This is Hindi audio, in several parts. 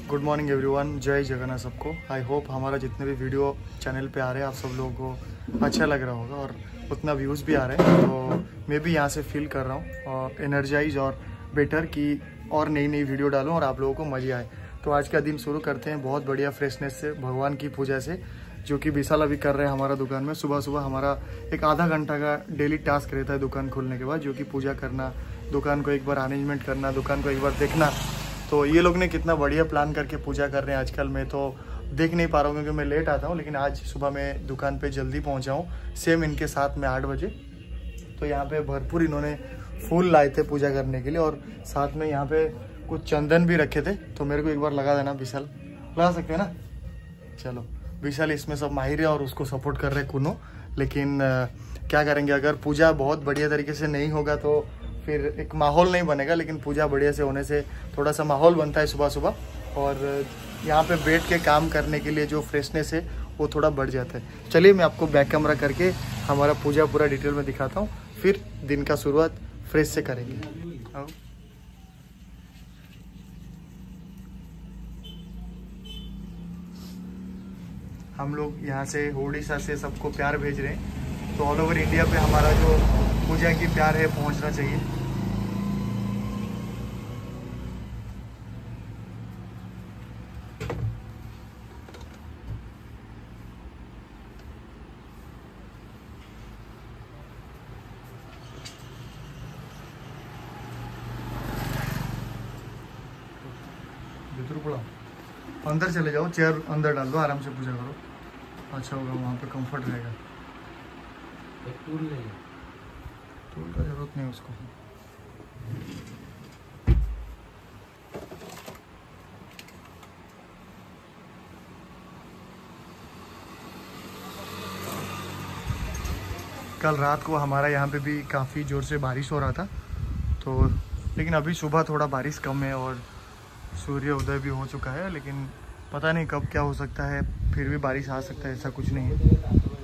गुड मॉर्निंग एवरीवन, जय जगन्नाथ सबको। आई होप हमारा जितने भी वीडियो चैनल पे आ रहे हैं आप सब लोगों को अच्छा लग रहा होगा और उतना व्यूज़ भी आ रहे हैं। तो मैं भी यहाँ से फील कर रहा हूँ और एनर्जाइज और बेटर की और नई नई वीडियो डालूँ और आप लोगों को मज़े आए। तो आज का दिन शुरू करते हैं बहुत बढ़िया फ्रेशनेस से, भगवान की पूजा से, जो कि विशाल अभी कर रहे हैं हमारा दुकान में। सुबह सुबह हमारा एक आधा घंटा का डेली टास्क रहता है दुकान खोलने के बाद, जो कि पूजा करना, दुकान को एक बार अरेंजमेंट करना, दुकान को एक बार देखना। तो ये लोग ने कितना बढ़िया प्लान करके पूजा कर रहे हैं। आजकल मैं तो देख नहीं पा रहा हूँ क्योंकि मैं लेट आता हूँ, लेकिन आज सुबह मैं दुकान पे जल्दी पहुँचा हूँ, सेम इनके साथ में 8 बजे। तो यहाँ पे भरपूर इन्होंने फूल लाए थे पूजा करने के लिए और साथ में यहाँ पे कुछ चंदन भी रखे थे। तो मेरे को एक बार लगा देना विशाल, लगा सकते हैं ना? चलो, विशाल इसमें सब माहिर है और उसको सपोर्ट कर रहे कुनो। लेकिन क्या करेंगे, अगर पूजा बहुत बढ़िया तरीके से नहीं होगा तो फिर एक माहौल नहीं बनेगा। लेकिन पूजा बढ़िया से होने से थोड़ा सा माहौल बनता है सुबह सुबह, और यहाँ पे बैठ के काम करने के लिए जो फ्रेशनेस है वो थोड़ा बढ़ जाता है। चलिए मैं आपको बैक कैमरा करके हमारा पूजा पूरा डिटेल में दिखाता हूँ, फिर दिन का शुरुआत फ्रेश से करेंगे। आओ। हम लोग यहाँ से उड़ीसा से सबको प्यार भेज रहे हैं, तो ऑल ओवर इंडिया पे हमारा जो पूजा की प्यार है पहुँचना चाहिए। अंदर चले जाओ, चेयर अंदर डाल दो, आराम से पूजा करो, अच्छा होगा, वहाँ पे कंफर्ट रहेगा। टूल ले लो, टूल का जरूरत नहीं उसको। कल रात को हमारा यहाँ पे भी काफ़ी ज़ोर से बारिश हो रहा था, तो लेकिन अभी सुबह थोड़ा बारिश कम है और सूर्य उदय भी हो चुका है। लेकिन पता नहीं कब क्या हो सकता है, फिर भी बारिश आ सकता है, ऐसा कुछ नहीं है।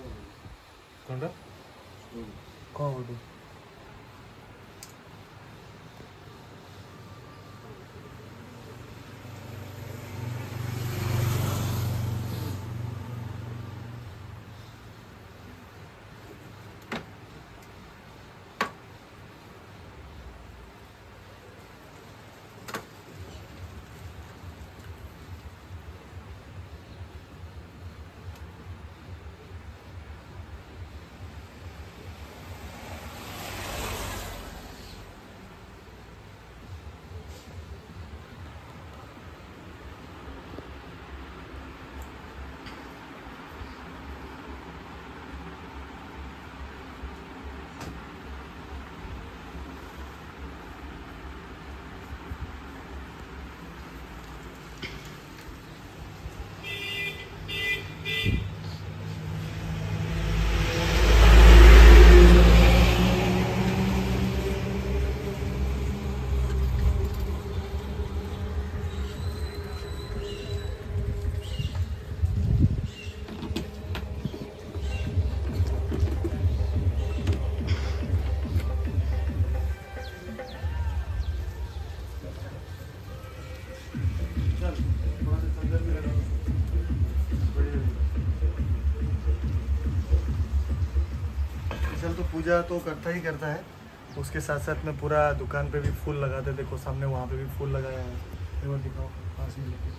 तो पूजा तो करता ही करता है, उसके साथ साथ में पूरा दुकान पे भी फूल लगाते। देखो सामने वहाँ पे भी फूल लगाया है, एक बार दिखाओ पास में लेके।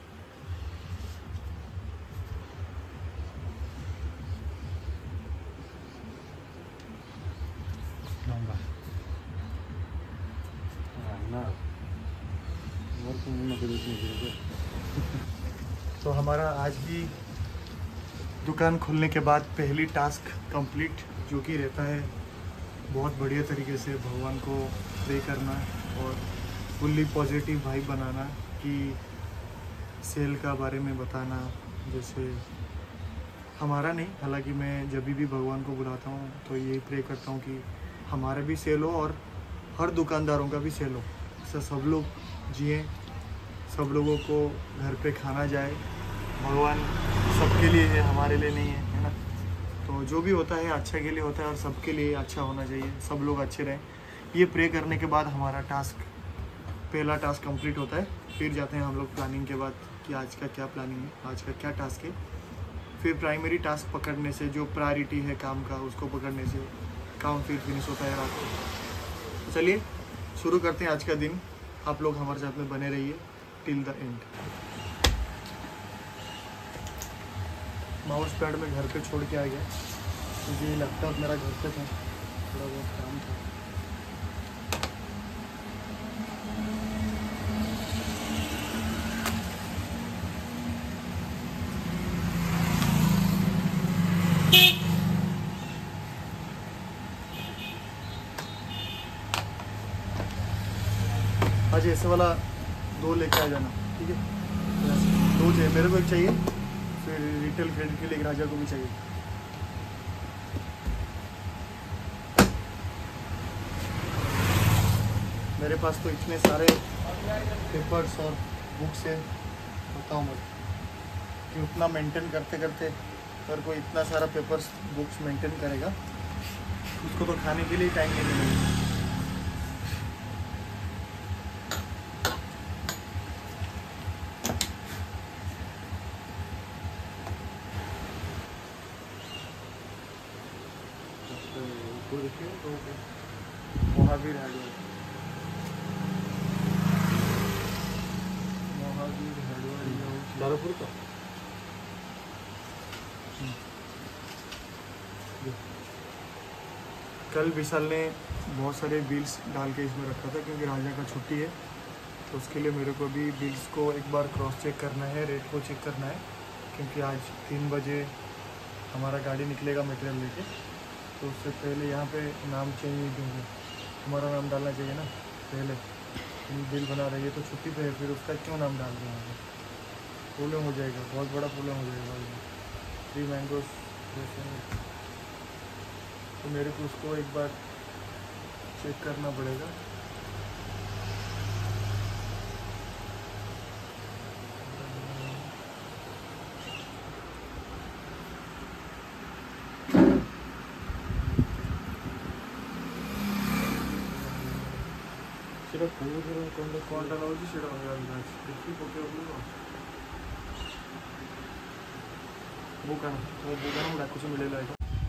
तो हमारा आज भी दुकान खुलने के बाद पहली टास्क कंप्लीट, जो कि रहता है बहुत बढ़िया तरीके से भगवान को प्रे करना और फुल्ली पॉजिटिव वाइब बनाना, कि सेल का बारे में बताना। जैसे हमारा नहीं, हालांकि मैं जब भी भगवान को बुलाता हूँ तो यही प्रे करता हूँ कि हमारा भी सेल हो और हर दुकानदारों का भी सेल हो, ऐसा सब लोग जिए, सब लोगों को घर पे खाना जाए। भगवान सबके लिए है, हमारे लिए नहीं है ना? तो जो भी होता है अच्छा के लिए होता है और सबके लिए अच्छा होना चाहिए, सब लोग अच्छे रहें। ये प्रे करने के बाद हमारा टास्क, पहला टास्क कंप्लीट होता है। फिर जाते हैं हम लोग प्लानिंग के बाद कि आज का क्या प्लानिंग है, आज का क्या टास्क है। फिर प्राइमरी टास्क पकड़ने से, जो प्रायोरिटी है काम का, उसको पकड़ने से काम फिर फिनिश होता है रात को। तो चलिए शुरू करते हैं आज का दिन। आप लोग हमारे साथ में बने रहिए till the end. Mouse pad में घर पे छोड़ के आ गया, क्योंकि लैपटॉप मेरा घर पे था, थोड़ा बहुत काम था। आज ऐसे वाला 2 लेके आ जाना, ठीक है? 2 चाहिए मेरे को, एक चाहिए, फिर रिटेल क्रेडिट के लिए एक राजा को भी चाहिए। मेरे पास तो इतने सारे पेपर्स और बुक्स है, बताओ मत कि उतना मेंटेन करते करते अगर कोई इतना सारा पेपर्स बुक्स मेंटेन करेगा, उसको तो खाने के लिए टाइम नहीं मिलेगा। महावीर हार्डवेयर, दारापुर का। कल विशाल ने बहुत सारे बिल्स डाल के इसमें रखा था, क्योंकि राजा का छुट्टी है, तो उसके लिए मेरे को भी बिल्स को एक बार क्रॉस चेक करना है, रेट को चेक करना है, क्योंकि आज 3 बजे हमारा गाड़ी निकलेगा मटेरियल लेके। तो उससे पहले यहाँ पे नाम चेंज नहीं देंगे, तुम्हारा नाम डालना चाहिए ना पहले। तुम बिल बना रही है तो छुट्टी पे है, फिर उसका क्यों नाम डाल रहे हैं? प्रॉब्लम हो जाएगा, बहुत बड़ा प्रॉब्लम हो जाएगा। 3 मैंगोस तो मेरे को उसको एक बार चेक करना पड़ेगा। সেটা কোনটা লাগাচ্ছি সেটা দেখি बुकाना कुछ मिलेगा।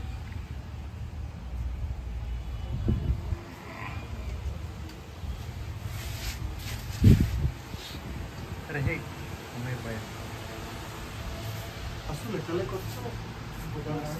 रहे हमें पाया আসলে চলে করছো বুকানা।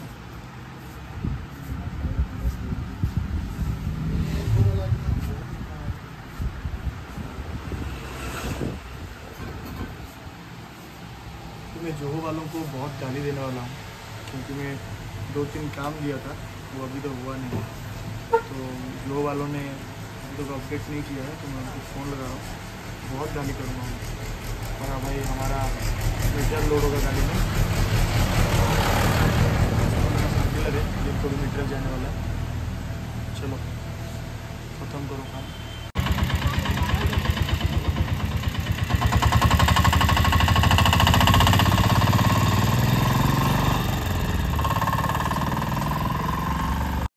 मैं जोहो वालों को बहुत गाली देने वाला हूँ, क्योंकि मैं 2-3 काम दिया था, वो अभी तो हुआ नहीं। तो जोहो वालों ने अभी तक अपडेट नहीं किया है, तो मैं उनको फ़ोन लगा रहा हूँ, बहुत गाली करूँगा। और भाई हमारा मीटर लोड होगा गाड़ी में,